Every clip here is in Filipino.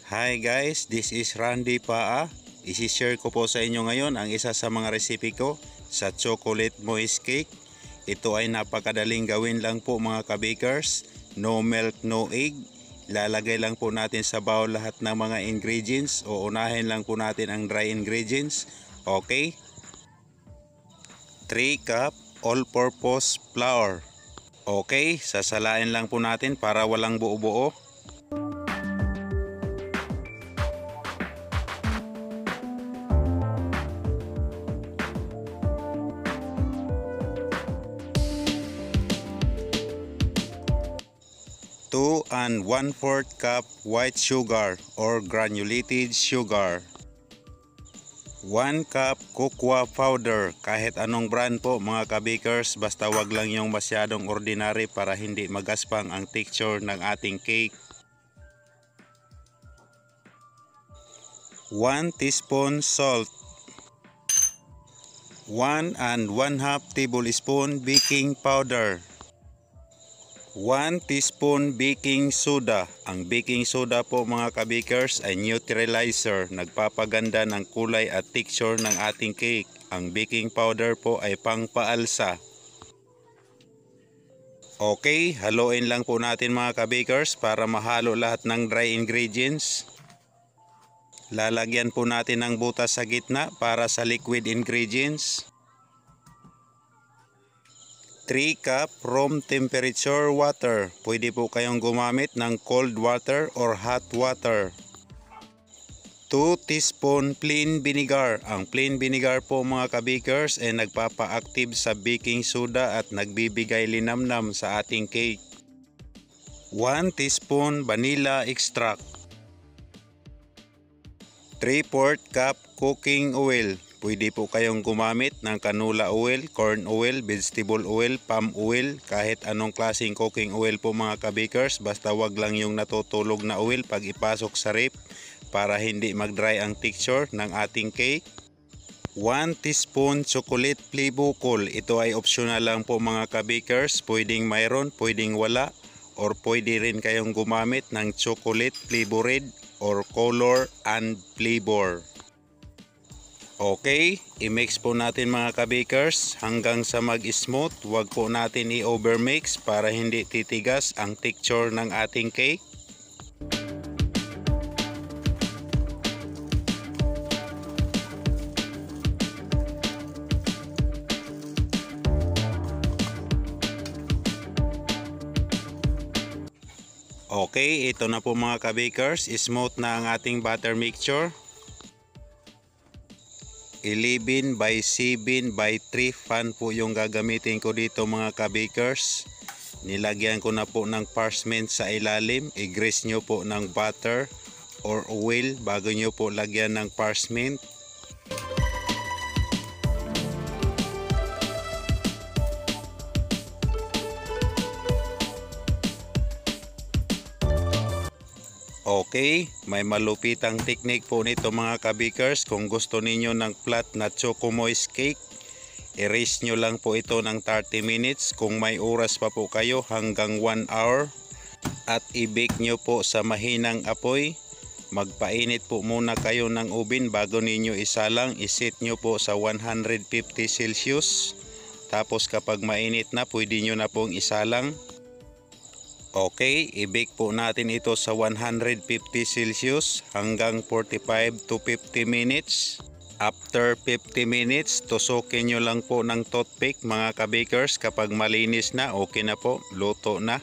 Hi guys, this is Randy Paa. Isi-share ko po sa inyo ngayon ang isa sa mga recipe ko sa chocolate moist cake. Ito ay napakadaling gawin lang po mga kabakers. No milk, no egg. Lalagay lang po natin sa bowl lahat ng mga ingredients o unahin lang po natin ang dry ingredients. Okay? 3 cup all-purpose flour. Okay, sasalain lang po natin para walang buo-buo. 2 1/4 cup white sugar or granulated sugar. 1 cup cocoa powder, kahit anong brand po mga kabakers, basta wag lang yung masyadong ordinary para hindi magaspang ang texture ng ating cake. 1 teaspoon salt. 1 1/2 tablespoon baking powder. 1 teaspoon baking soda. Ang baking soda po mga kabakers ay neutralizer, nagpapaganda ng kulay at texture ng ating cake. Ang baking powder po ay pangpaalsa. Okay, haluin lang po natin mga kabakers para mahalo lahat ng dry ingredients. Lalagyan po natin ng butas sa gitna para sa liquid ingredients. 3 cup room temperature water. Pwede po kayong gumamit ng cold water or hot water. 2 teaspoon plain vinegar. Ang plain vinegar po mga kabakers ay nagpapa-active sa baking soda at nagbibigay linamnam sa ating cake. 1 teaspoon vanilla extract. 3/4 cup cooking oil. Pwede po kayong gumamit ng canola oil, corn oil, vegetable oil, palm oil, kahit anong klaseng cooking oil po mga kabakers, basta wag lang yung natutulog na oil pag ipasok sa ref para hindi mag-dry ang texture ng ating cake. 1 teaspoon chocolate flavor. Ito ay optional lang po mga kabakers, pwedeng mayroon, pwedeng wala, or pwede rin kayong gumamit ng chocolate flavored or color and flavor. Okay, i-mix po natin mga kabakers hanggang sa mag-smooth. Huwag po natin i-overmix para hindi titigas ang texture ng ating cake. Okay, ito na po mga kabakers. Smooth na ang ating batter mixture. 11 by 7 by 3 fan po yung gagamitin ko dito mga kabakers. Nilagyan ko na po ng parchment sa ilalim. I-grease nyo po ng butter or oil bago nyo po lagyan ng parchment. Okay, may malupitang technique po nito mga kabakers. Kung gusto ninyo ng flat na choco moist cake, i-rest nyo lang po ito ng 30 minutes. Kung may oras pa po kayo, hanggang 1 hour. At i-bake nyo po sa mahinang apoy. Magpainit po muna kayo ng oven bago ninyo isalang. I-set nyo po sa 150 Celsius. Tapos kapag mainit na, pwede nyo na pong isalang. Okay, i-bake po natin ito sa 150 Celsius hanggang 45 to 50 minutes. After 50 minutes, tusukin nyo lang po ng toothpick mga kabakers. Kapag malinis na, okay na po, luto na.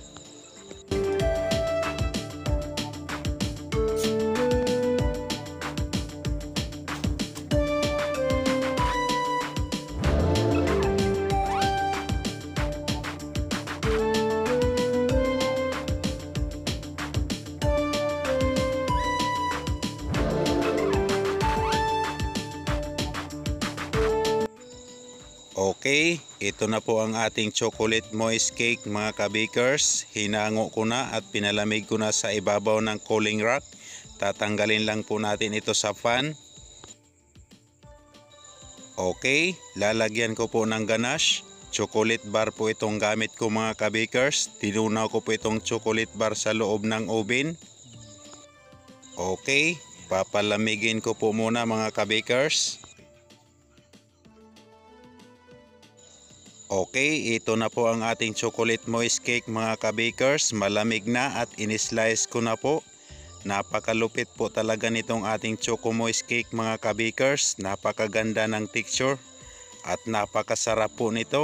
Okay, ito na po ang ating chocolate moist cake mga kabakers. Hinango ko na at pinalamig ko na sa ibabaw ng cooling rack. Tatanggalin lang po natin ito sa fan. Okay, lalagyan ko po ng ganache. Chocolate bar po itong gamit ko mga kabakers. Tinunaw ko po itong chocolate bar sa loob ng oven. Okay, papalamigin ko po muna mga kabakers. Okay, ito na po ang ating chocolate moist cake mga kabakers. Malamig na at in-slice ko na po. Napakalupit po talaga nitong ating choco moist cake mga kabakers. Napakaganda ng texture at napakasarap po nito.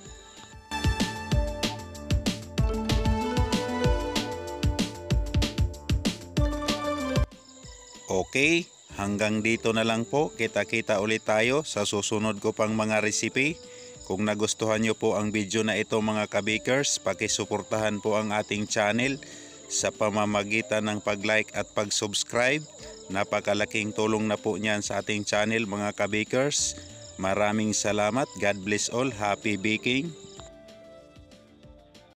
Okay, hanggang dito na lang po. Kita-kita ulit tayo sa susunod ko pang mga recipe. Kung nagustuhan nyo po ang video na ito mga kabakers, pakisuportahan po ang ating channel sa pamamagitan ng pag-like at pag-subscribe. Napakalaking tulong na po niyan sa ating channel mga kabakers. Maraming salamat. God bless all. Happy baking!